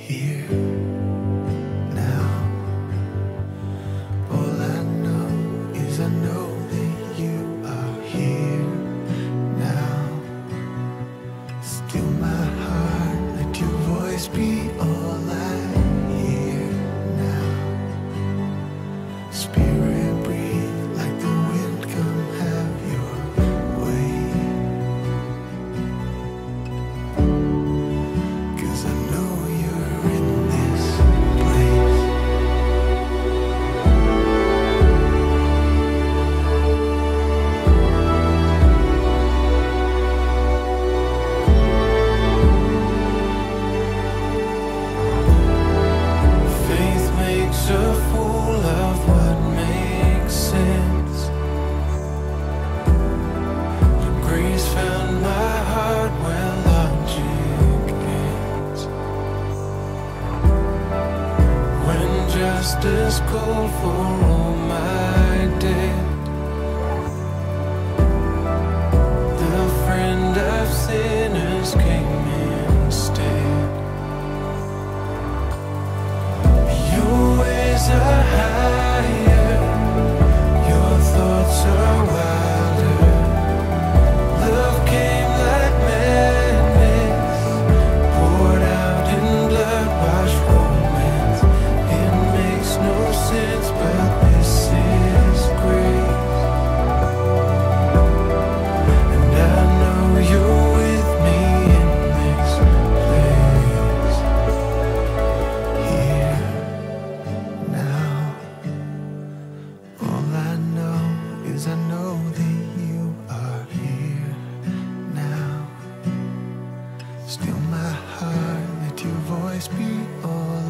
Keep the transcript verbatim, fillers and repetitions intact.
here now. All I know is I know that you are here now. Still my heart, let your voice be all I hear now. Spirit breathe like the wind, come have your way. 'Cause I know you're in this place. Faith makes a fool of what makes sense. But grace found my heart where logic ends. When justice called for all my debt, the friend of sinners came instead. Your ways are higher, your thoughts are wilder. Love came like madness, poured out in blood-washed romance. It makes no sense, but this is grace. And I know you're with me in this place. Here now. All I know is I know that you are here now. Still my heart, let your voice be all